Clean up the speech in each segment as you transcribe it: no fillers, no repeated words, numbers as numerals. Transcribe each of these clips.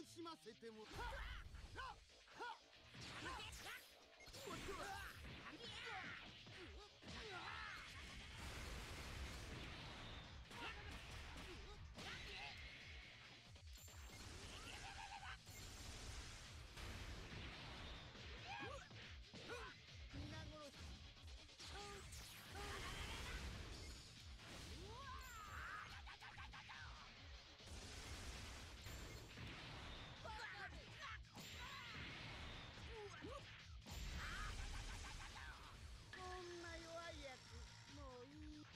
しませてもこんな弱いやつもういい。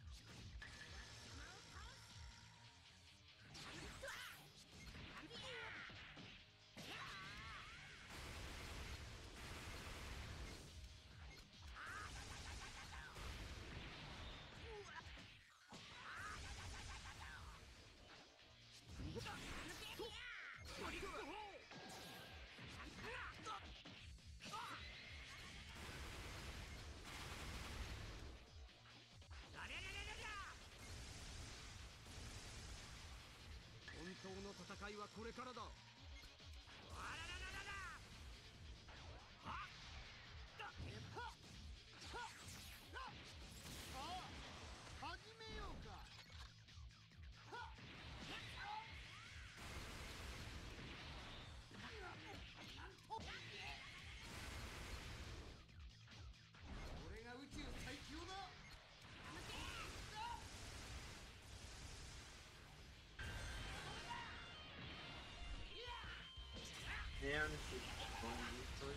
本当の戦いはこれからだ。さあ始めようか。俺が宇宙最強だ。 Merde, c'est bon,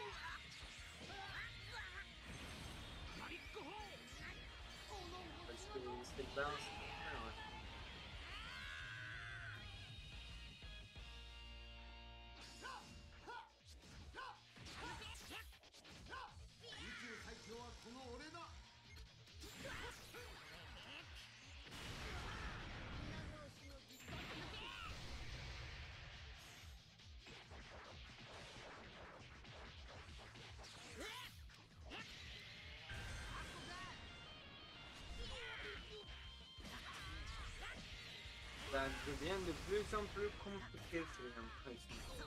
parce que cette barre, c'est pas mal, ouais. 宇宙最強はこの俺だ。 Ça devient de plus en plus compliqué, j'ai l'impression.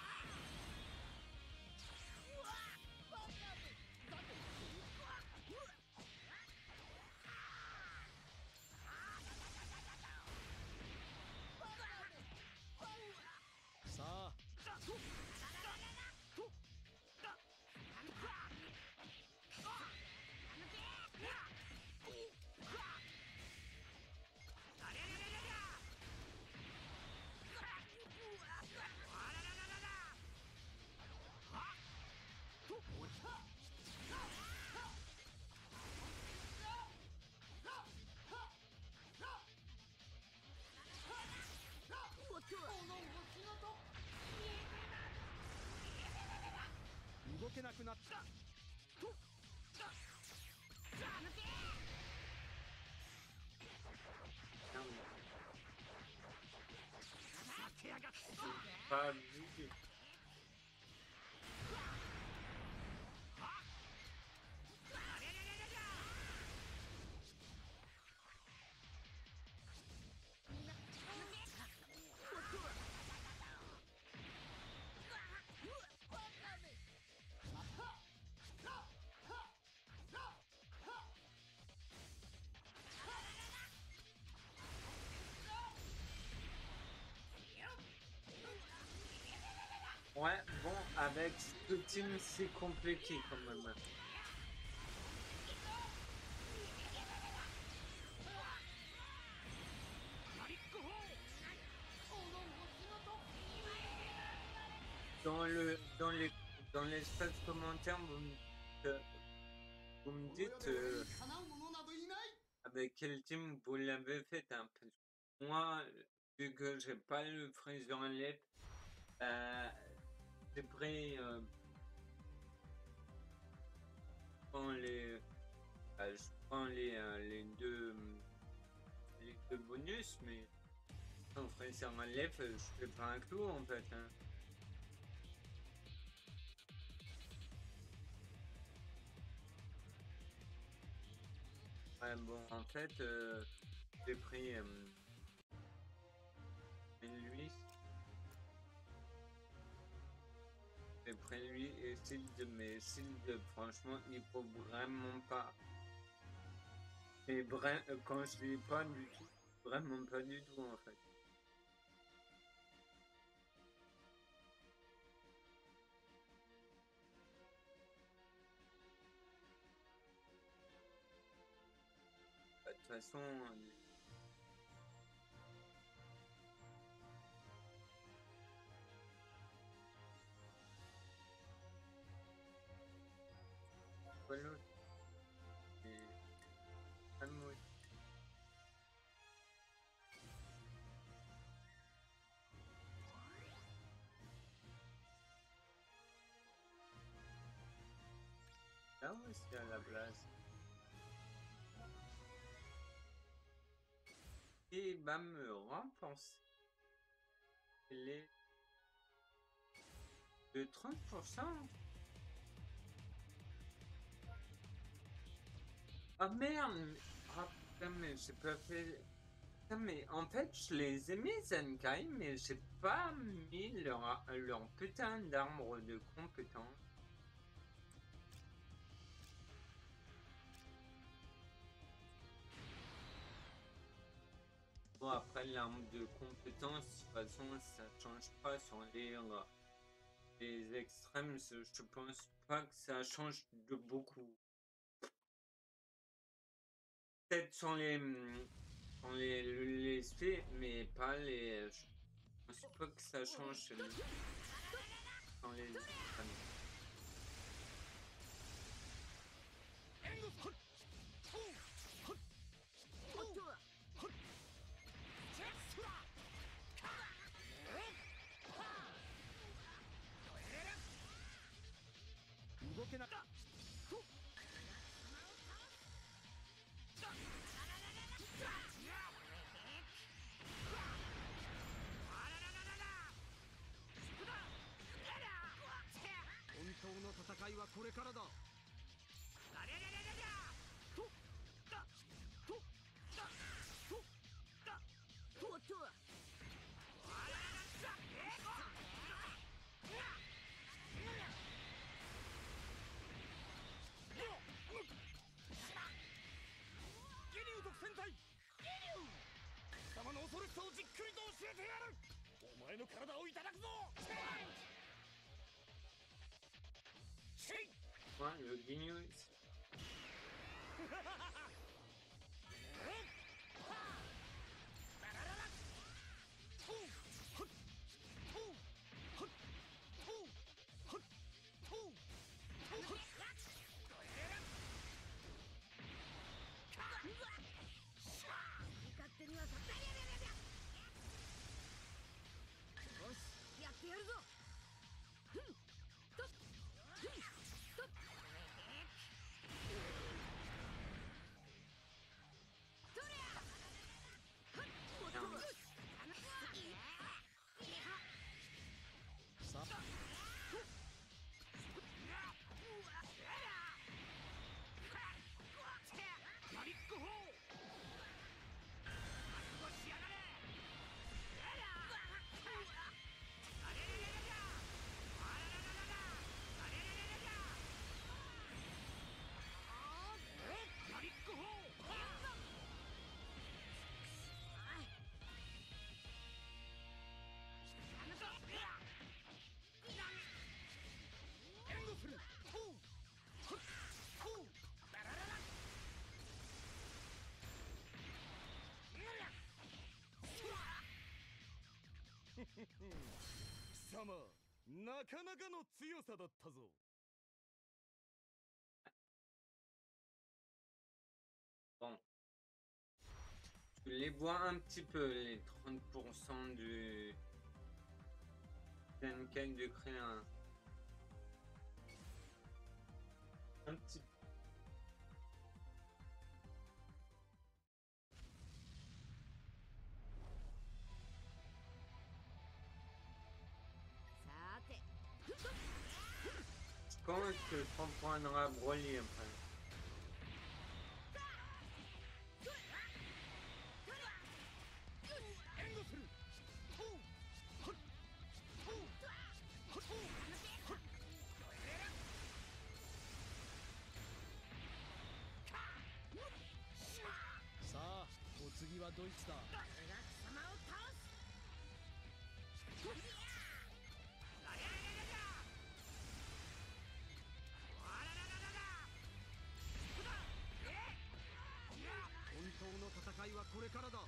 Ça.動けなくなった。 Pas du tout. Ouais, bon, avec ce team, c'est compliqué quand même. Dans l'espace commentaire, vous me dites avec quel team vous l'avez fait, hein, parce que moi, vu que j'ai pas le Fraser Left, j'ai pris je prends les deux bonus, mais sans Fraser Left, je fais pas un clou en fait, hein. Ouais, bon, en fait, j'ai pris lui. j'ai pris lui et Shield, mais Shield, franchement, il faut vraiment pas. Mais quand je dis pas du tout, vraiment pas du tout en fait. De toute façon, voilà, c'est vraiment. Là aussi à la place. Et il va me renforcer les de 30%. Ah merde! Ah putain, mais j'ai pas fait. Putain, mais en fait, je les ai mis Zenkai, mais j'ai pas mis leur putain d'arbre de compétences. Bon, après, l'arbre de compétences, de toute façon, ça change pas sur les extrêmes. Je pense pas que ça change de beaucoup. Peut-être sur les faits, mais pas les. Je pense pas que ça change dans les extrêmes. Ouais, le Guignol. Bon, je les vois un petit peu, les 30% du Zenkai de créer un petit. Je pense que je comprendrai Broly après. ドイツだ。 俺が貴様を倒す。 本当の戦いはこれからだ。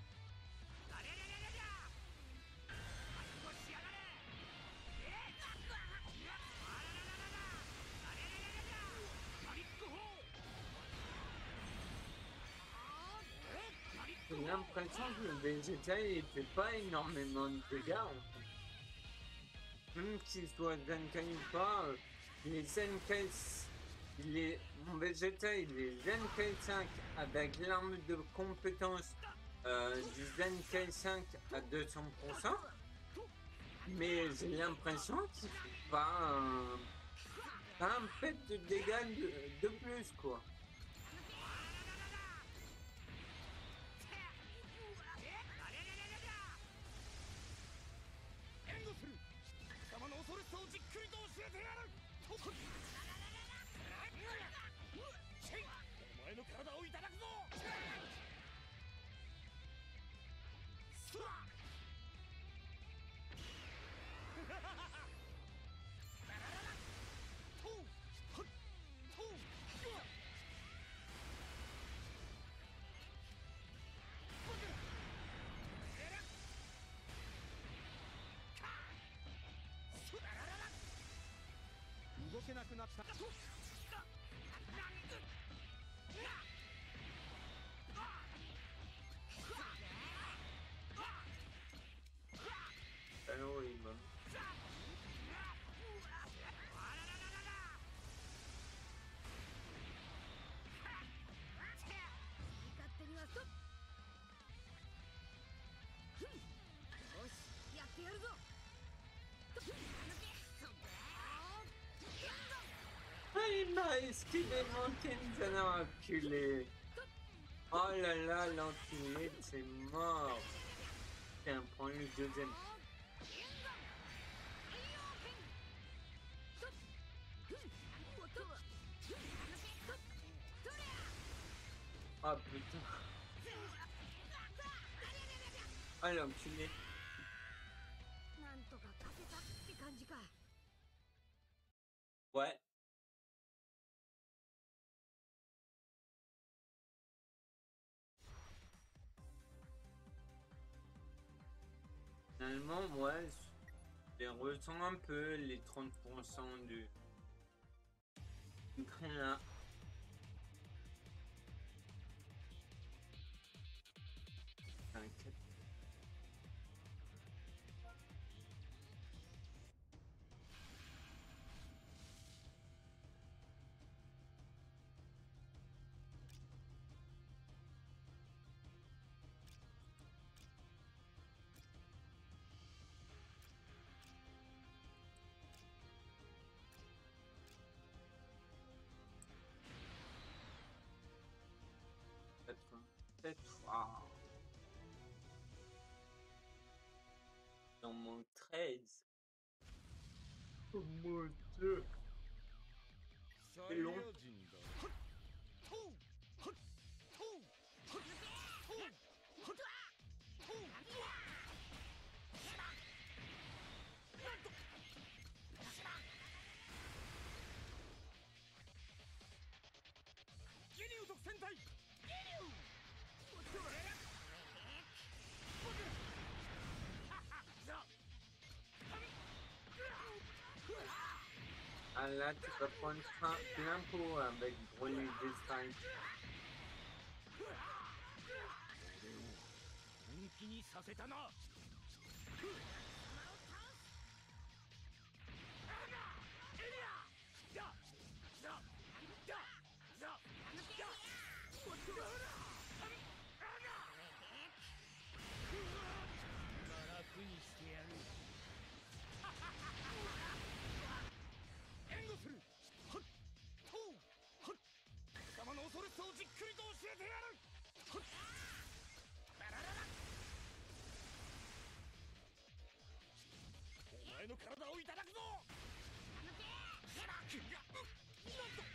J'ai l'impression que le Vegeta il fait pas énormément de dégâts en fait. Même qu'il soit Zenkai ou pas, les Zenkai, mon Vegeta il est Zenkai 5 avec l'arme de compétence du Zenkai 5 à 200%. Mais j'ai l'impression qu'il fait pas un fait de dégâts de plus quoi. 動けなくなった。 Alors il va. 勝手にはストップ。よし、やってやるぞ。 Ah, il m'a esquivé mon Kenzana enculé. Oh là là, l'enculé, c'est mort. Tiens, prends le deuxième. Ah putain. Ah l'enculé. なんとか勝てたって感じか。 Ouais. Finalement, moi, je ressens un peu les 30% du train là. T'inquiète. Peut-être. Ah. Dans mon 13. Oh mon dieu. C'est long. Ah là, tu vas prendre plein pot avec Broly Design. 本気にさせたな。楽にしてやる。援護する。はっとうはっ貴様の恐ろしさをじっくりと教えてやる。はっバラララ。お前の体をいただくぞ。なんと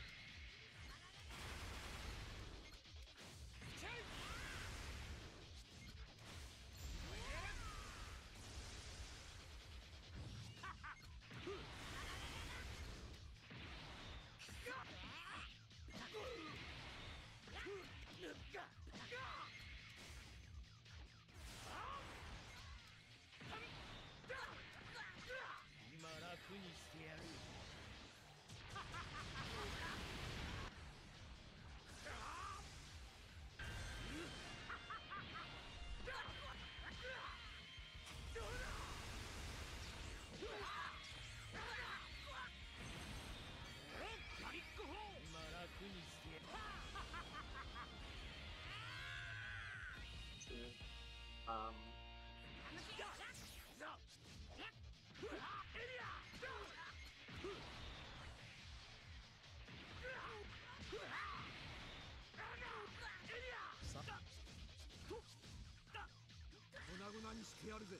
粉々にしてやるぜ。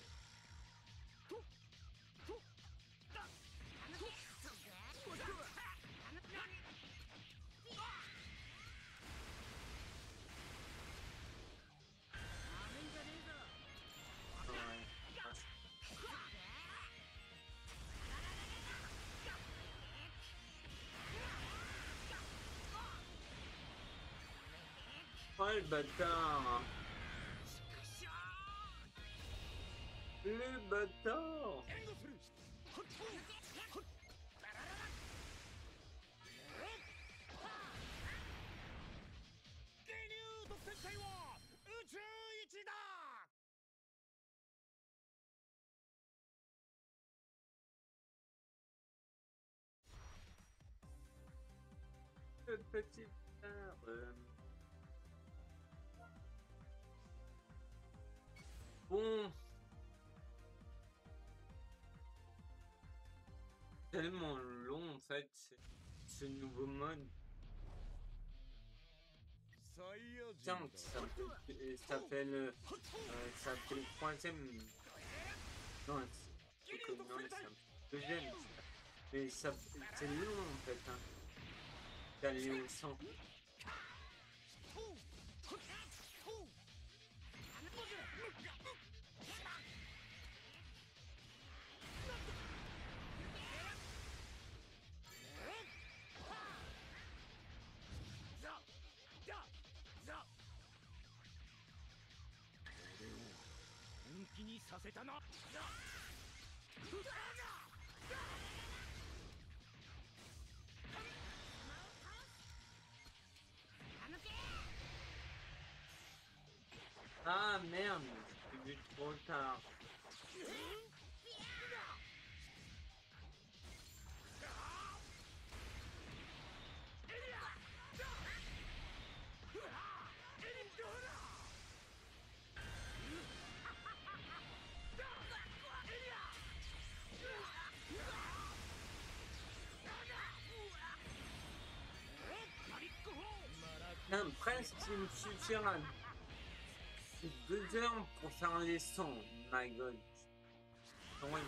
Oh le bâtard! Le bâtard! 援護する。ゲニュー特戦隊は宇宙一だ。 Le petit bâtard. Bon. Tellement long en fait, ce nouveau mode. Tiens, ça fait le troisième. Non, c'est que non, c'est un deuxième. Mais ça, c'est long en fait, hein, d'aller au sang. Ah merde, j'ai vu trop tard. Un prince qui me suffira 2 heures pour faire les sons. My god. Oui.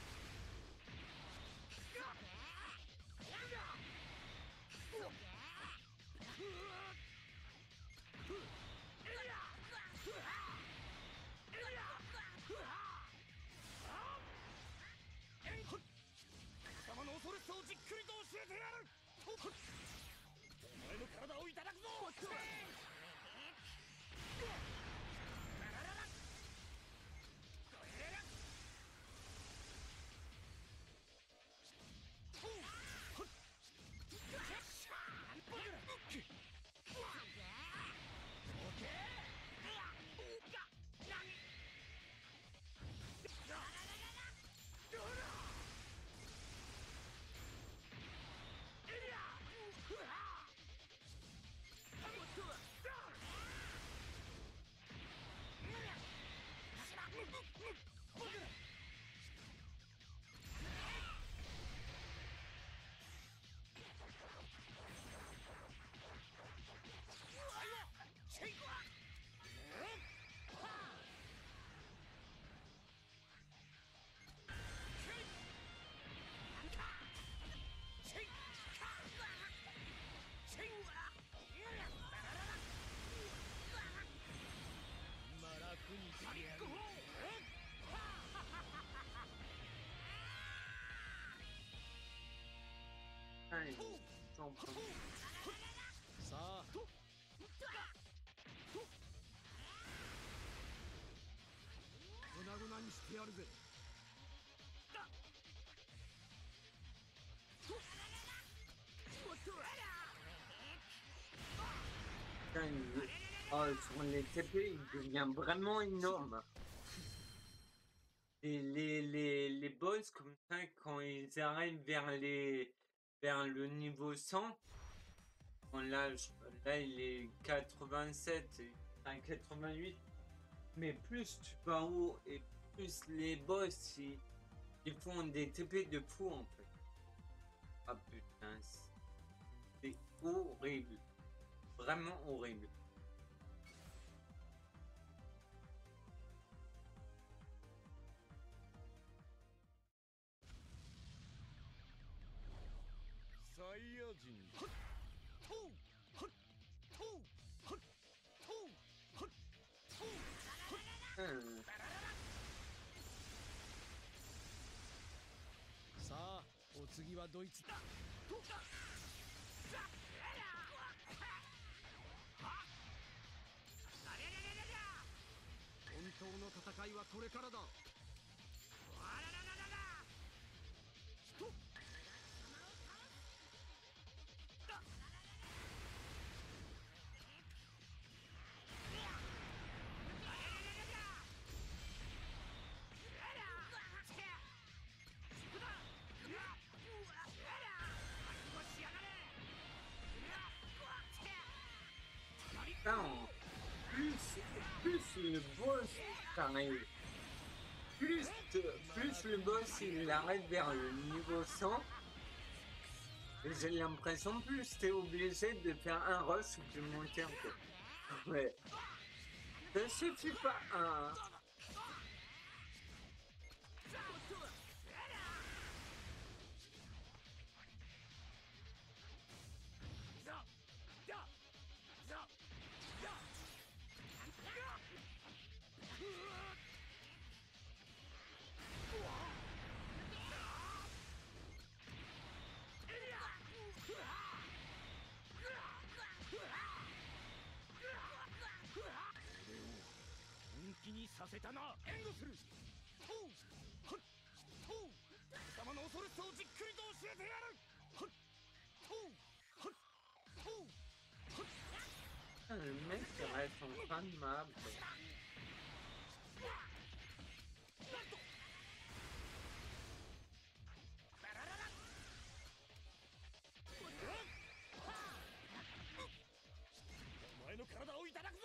Allez, j'en prends. さあ粉々にしてやるぜ。 Putain, oh, sur les TP, il devient vraiment énorme. Et les boss comme ça, quand ils arrivent vers le niveau 100, bon, là il est 87, enfin 88. Mais plus tu vas haut et plus les boss ils font des TP de fou en fait. Ah putain, c'est horrible. Vraiment horrible. Hum. さあお次はドイツだ。本当の戦いはこれからだ。 Putain, plus le boss t'arrive, plus le boss il arrive vers le niveau 100, j'ai l'impression plus t'es obligé de faire un rush supplémentaire quoi. Ouais. Ça suffit pas un. させたな。援護する。とうはっとう貴様の恐ろしさをじっくりと教えてやる。はっとうはっとうはっ。 Le mec il reste en fin de map. お前の体をいただくぞ。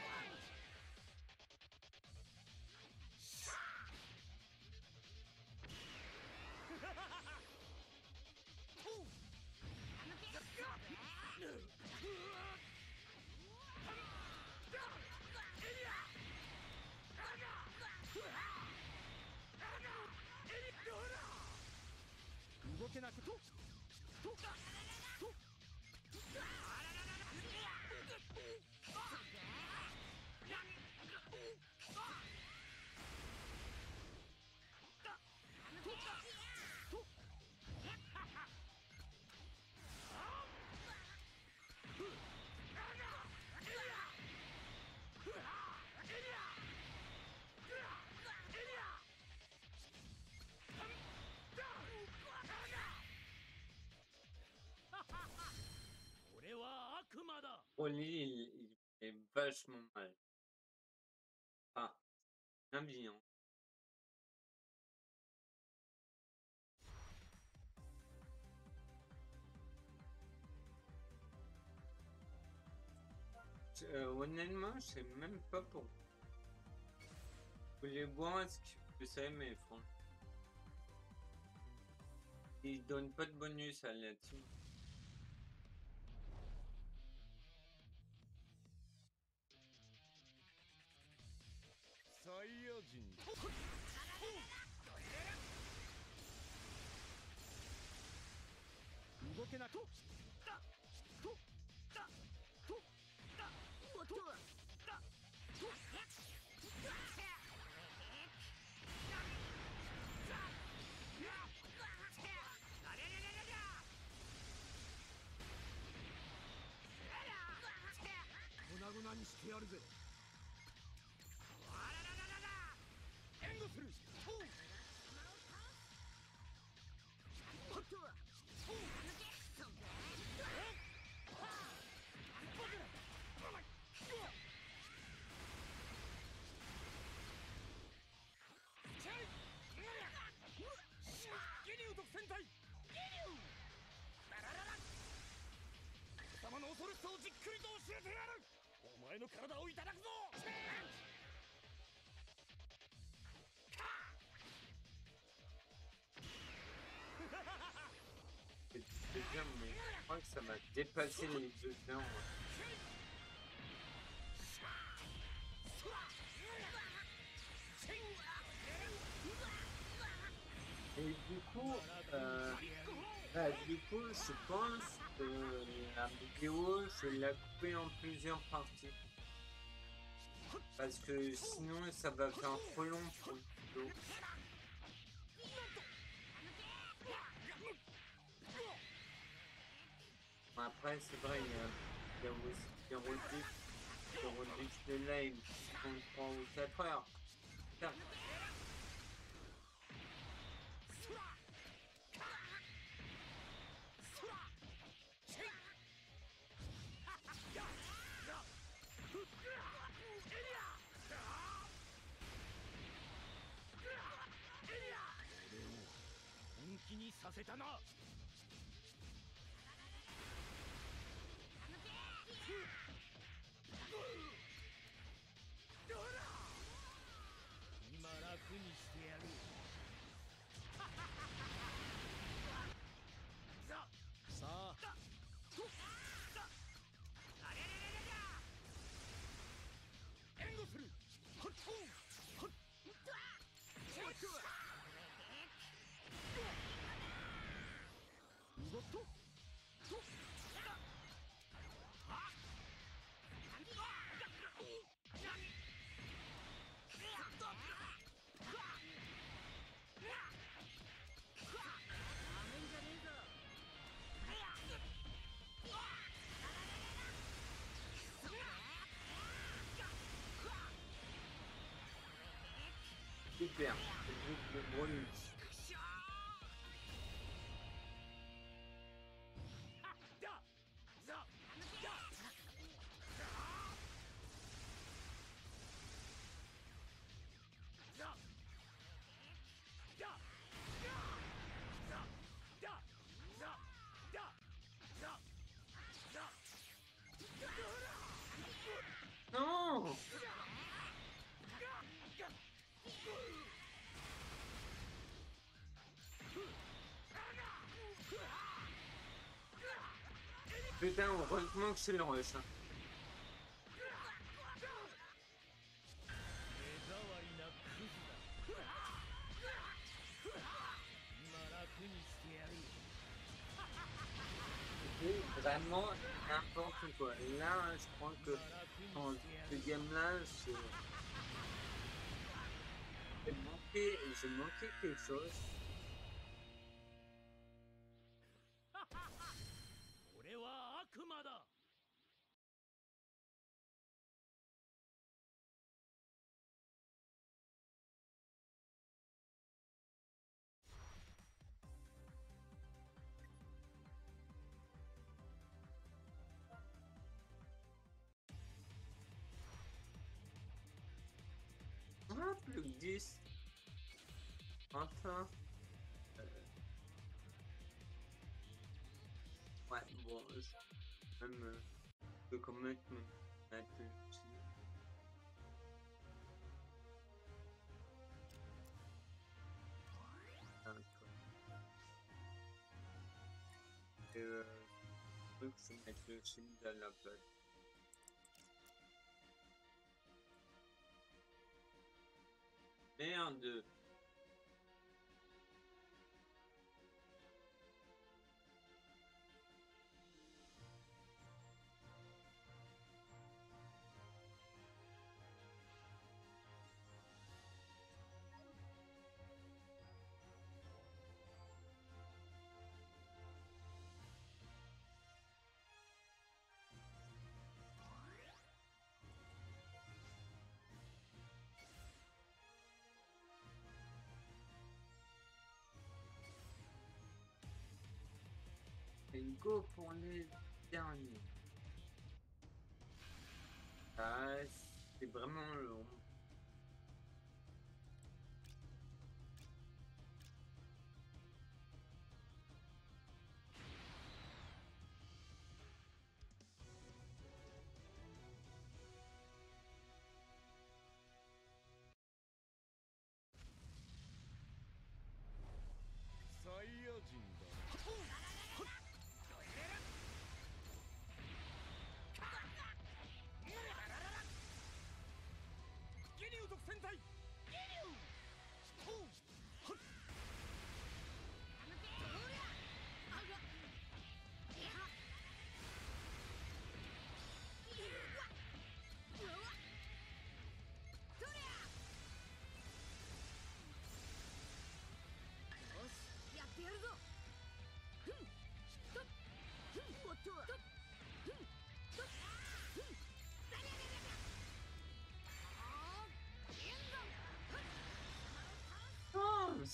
動けなくと俺は悪魔だ。 Oli il est vachement mal. Ah, bien bien. Honnêtement, je sais même pas pourquoi. Vous voulez voir ce que c'est, mais franchement. Il donne pas de bonus à la team. dépasser les 2 heures. Et du coup, je pense que la vidéo, je vais la couper en plusieurs parties. Parce que sinon, ça va faire trop long pour le vidéo. Après, c'est vrai, il y a aussi des rediffs de live qui font 3 ou 4 heures. Putain. Super, c'est juste de bonus. Non! Putain, heureusement que c'est le rush. Hein. C'est vraiment n'importe quoi. Là, je crois que dans ce game-là, j'ai manqué quelque chose. Ah, plus que 10. Enfin. Ouais, bon, même, je peux quand même mettre ici. Et je peux que je mette le signe à la place. Merde. Et go pour les derniers. Ah, c'est vraiment long.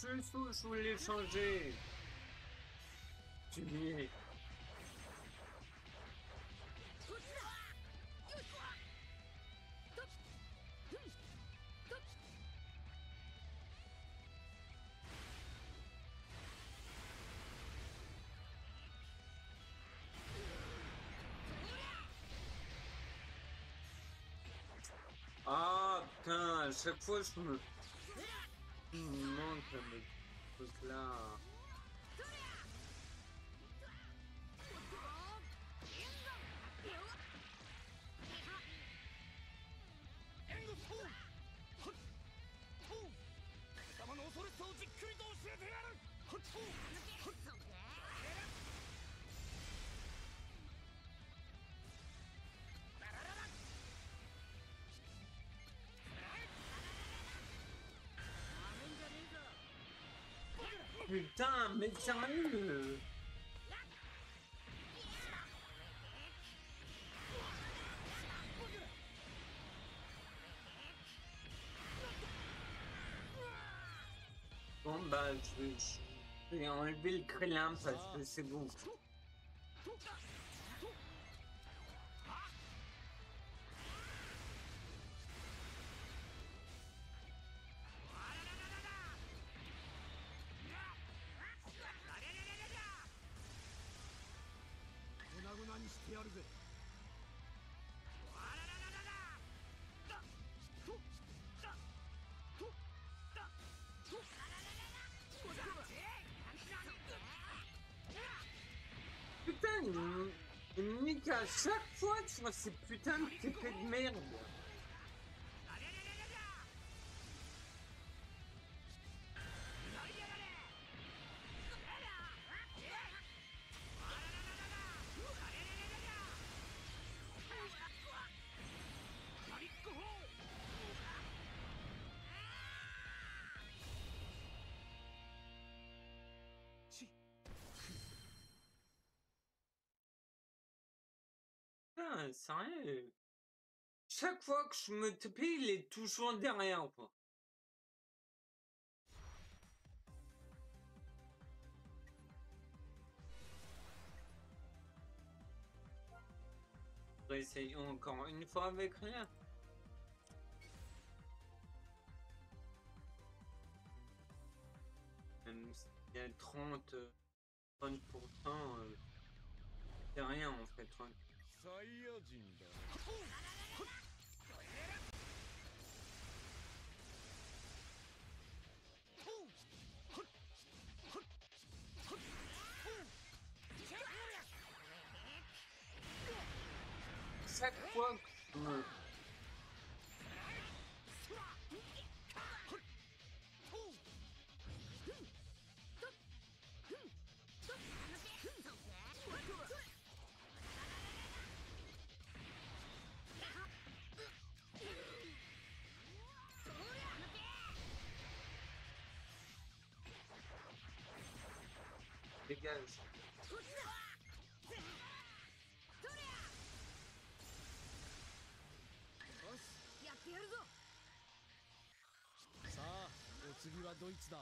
plus où je voulais changer. Tu y es. Ah putain, à chaque fois je me manque mes trucs là. Putain, mais sérieux? Bon bah je vais enlever le crélin parce que c'est bon. Putain, il me nique à chaque fois sur ces putains de TP de merde. Putain, sérieux. Chaque fois que je me TP, il est toujours derrière, quoi. Essayons encore une fois avec rien. Même s'il y a 30%, c'est rien en fait. 30. Chaque fois que je me... Dégage. 次はドイツだ。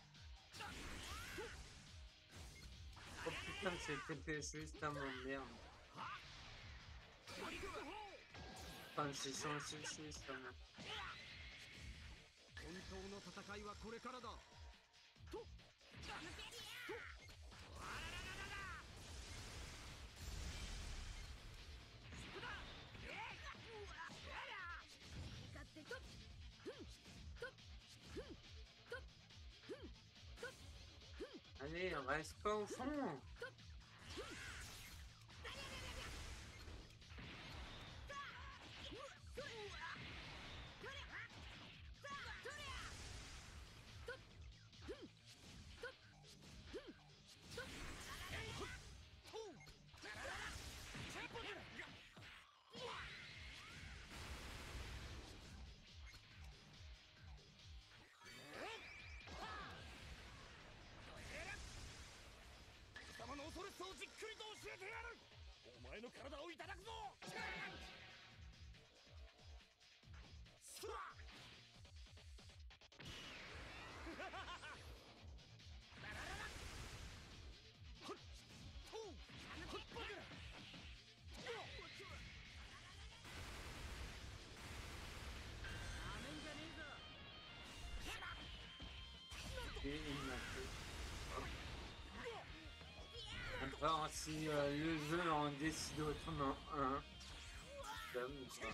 Oh putain, c'est TP juste à mon merde. Enfin, j'ai changé juste à mon... 本当の戦いはこれからだ。と。 Allez, reste pas au fond. Et il m'a fait. À part si le jeu en décide autrement un. Comme ça.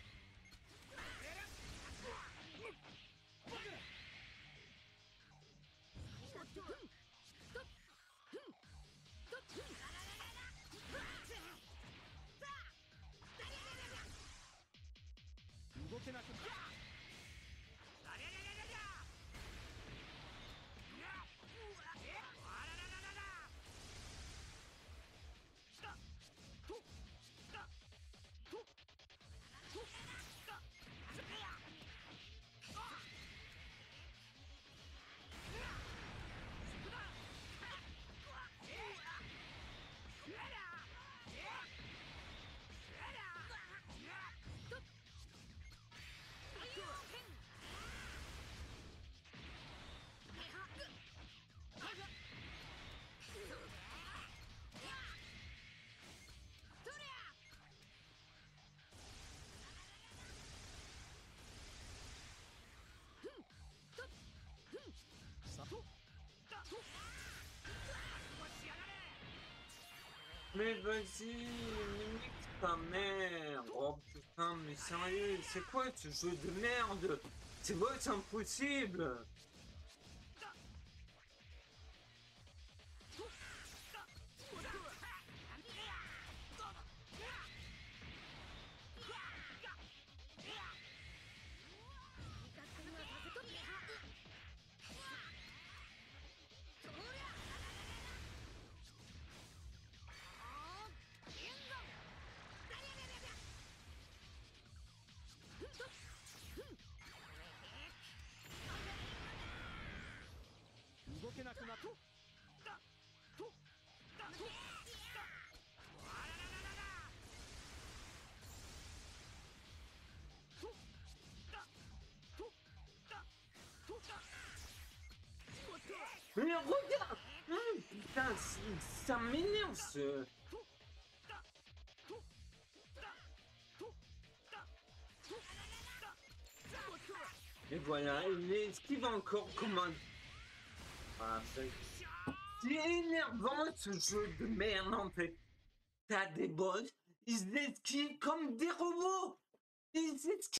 Mais vas-y, nique ta mère. Oh putain, mais sérieux, c'est quoi ce jeu de merde? C'est vrai, c'est impossible. Mais regarde! Putain, ça m'énerve ce... Et voilà, il esquive encore comme un... Ah, c'est énervant ce jeu de merde en fait. T'as des boss, ils esquivent comme des robots. Ils esquivent